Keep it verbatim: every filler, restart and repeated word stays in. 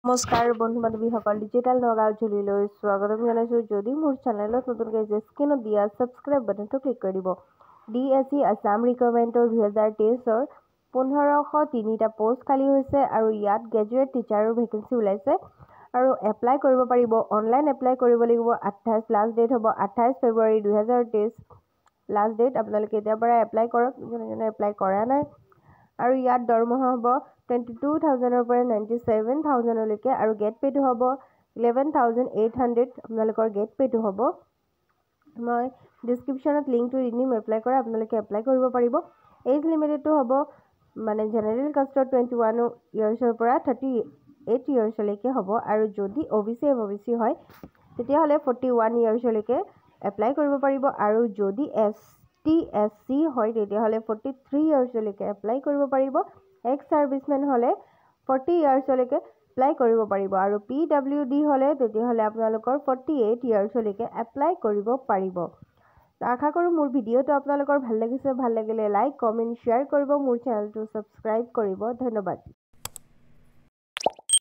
নমস্কাৰ বন্ধু বান্ধৱীসকল, ডিজিটেল নগাঁও ঝুলিলৈ স্বাগতম জনাইছোঁ। যদি মোৰ চেনেলত নতুনকৈ যে স্ক্ৰীনত দিয়া ছাবস্ক্ৰাইব বাটনটো ক্লিক কৰি দিব। ডি এছ চি আছাম ৰিক্ৰুটমেণ্টৰ দুহেজাৰ তেইছৰ পোন্ধৰশ তিনিটা পোষ্ট খালী হৈছে আৰু ইয়াত গ্ৰেজুৱেট টিচাৰৰ ভেকেঞ্চি ওলাইছে আৰু এপ্লাই কৰিব পাৰিব। অনলাইন এপ্লাই কৰিব লাগিব। আঠাইছ লাষ্ট ডেট হ'ব আঠাইছ ফেব্ৰুৱাৰী দুহেজাৰ তেইছ লাষ্ট ডেট। আপোনালোকে এতিয়াৰ পৰা এপ্লাই কৰক, যোনে যোনে এপ্লাই কৰা নাই। আৰু ইয়াত দৰমহা হ'ব টুৱেণ্টি টু থাউজেণ্ডৰ পৰা নাইণ্টি ছেভেন থাউজেণ্ডলৈকে আৰু গেট পে'টো হ'ব ইলেভেন থাউজেণ্ড এইট হাণ্ড্ৰেড আপোনালোকৰ গেট পে'টো হ'ব। মই ডিছক্ৰিপশ্যনত লিংকটো দি দিম, এপ্লাই কৰা আপোনালোকে এপ্লাই কৰিব পাৰিব। এজ লিমিটেডটো হ'ব মানে জেনেৰেল কাষ্টৰ টুৱেণ্টি ওৱান ইয়াৰ্ছৰ পৰা থাৰ্টি এইট ইয়াৰ্ছলৈকে হ'ব আৰু যদি O' B C M O' B C হয় তেতিয়াহ'লে ফৰ্টি ওৱান ইয়াৰ্ছলৈকে এপ্লাই কৰিব পাৰিব আৰু যদি এছ টি এছ চি হয় তেতিয়াহ'লে ফৰ্টি থ্ৰী ইয়াৰ্ছলৈকে এপ্লাই কৰিব পাৰিব। এক্স ছাৰ্ভিচমেন হ'লে ফৰ্টি ইয়াৰ্ছলৈকে এপ্লাই কৰিব পাৰিব আৰু পি ডাব্লিউ ডি হ'লে তেতিয়াহ'লে আপোনালোকৰ ফৰ্টি এইট ইয়াৰ্ছলৈকে এপ্লাই কৰিব পাৰিব। আশা কৰোঁ মোৰ ভিডিঅ'টো আপোনালোকৰ ভাল লাগিছে। ভাল লাগিলে লাইক কমেণ্ট শ্বেয়াৰ কৰিব, মোৰ চেনেলটো ছাবস্ক্ৰাইব কৰিব। ধন্যবাদ।